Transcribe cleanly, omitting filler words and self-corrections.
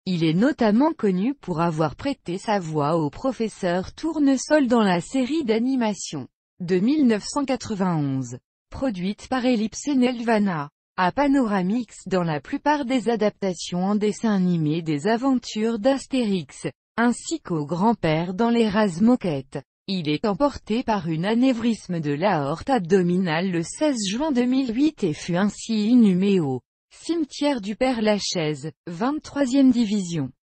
Il est notamment connu pour avoir prêté sa voix au professeur Tournesol dans la série d'animation de 1991, produite par Ellipse et Nelvana, à Panoramix dans la plupart des adaptations en dessin animé des aventures d'Astérix, ainsi qu'au grand-père dans les Razmoquettes. Il est emporté par une anévrisme de l'aorte abdominale le 16 juin 2008 et fut ainsi inhumé au cimetière du Père-Lachaise, 23e division.